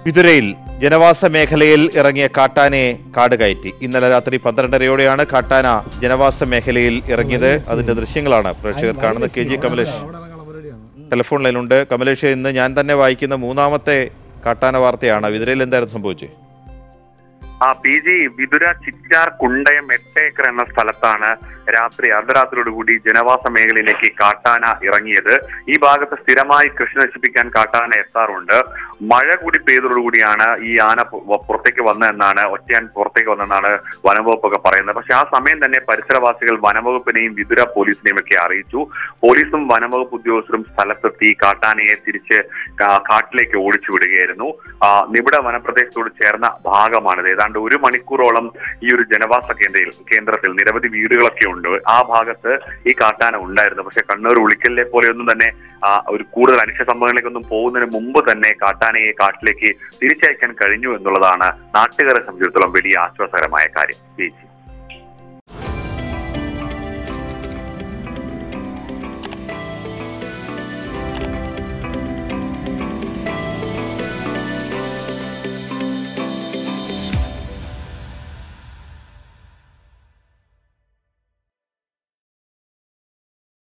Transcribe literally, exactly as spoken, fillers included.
വിതുരയിൽ ജനവാസ മേഖലയിൽ ഇറങ്ങിയ കാട്ടാനയെ കാട് കയറ്റി. ഇന്നലെ രാത്രി പന്ത്രണ്ടരയോടെയാണ് കാട്ടാന ജനവാസ മേഖലയിൽ ഇറങ്ങിയത്. അതിന്റെ ദൃശ്യങ്ങളാണ് പ്രേക്ഷകർ കാണുന്നത്. കെ ജി കമലേഷ് ടെലിഫോൺ ലൈനുണ്ട്. കമലേഷ്, ഇന്ന് ഞാൻ തന്നെ വായിക്കുന്ന മൂന്നാമത്തെ കാട്ടാന വാർത്തയാണ്. വിതുരയിൽ എന്തായിരുന്നു സംഭവിച്ചത്? ആ പി ജി വിതുര ചിറ്റാർ കുണ്ടയം എട്ട് ഏക്കർ എന്ന സ്ഥലത്താണ് രാത്രി അർദ്ധരാത്രിയോടുകൂടി ജനവാസ മേഖലയിലേക്ക് കാട്ടാന ഇറങ്ങിയത്. ഈ ഭാഗത്ത് സ്ഥിരമായി കൃഷി നശിപ്പിക്കാൻ കാട്ടാന എത്താറുണ്ട്. മഴ കൂടി പെയ്തതോടുകൂടിയാണ് ഈ ആന പുറത്തേക്ക് വന്നതെന്നാണ് ഒറ്റയാൻ പുറത്തേക്ക് വന്നതെന്നാണ് വനംവകുപ്പൊക്കെ പറയുന്നത്. പക്ഷെ ആ സമയം തന്നെ പരിസരവാസികൾ വനംവകുപ്പിനെയും വിതുര പോലീസിനെയും ഒക്കെ അറിയിച്ചു. പോലീസും വനംവകുപ്പ് ഉദ്യോഗസ്ഥരും സ്ഥലത്തെത്തി കാട്ടാനയെ തിരിച്ച് കാട്ടിലേക്ക് ഓടിച്ചു വിടുകയായിരുന്നു. നിബിഡ വനപ്രദേശത്തോട് ചേർന്ന ഭാഗമാണിത്. ഏതാണ്ട് ഒരു മണിക്കൂറോളം ഈ ഒരു ജനവാസ കേന്ദ്രയിൽ കേന്ദ്രത്തിൽ നിരവധി വീടുകളൊക്കെ ഉണ്ട്. ആ ഭാഗത്ത് ഈ കാട്ടാന ഉണ്ടായിരുന്നു. പക്ഷെ കണ്ണൂർ ഉളിക്കലിനെ പോലെയൊന്നും തന്നെ ഒരു കൂടുതൽ അനിഷ്ട സംഭവങ്ങളിലേക്കൊന്നും പോകുന്നതിന് മുമ്പ് തന്നെ കാട്ടാനയെ കാട്ടിലേക്ക് തിരിച്ചയക്കാൻ കഴിഞ്ഞു എന്നുള്ളതാണ് നാട്ടുകാരെ സംബന്ധിച്ചിടത്തോളം വലിയ ആശ്വാസകരമായ കാര്യം.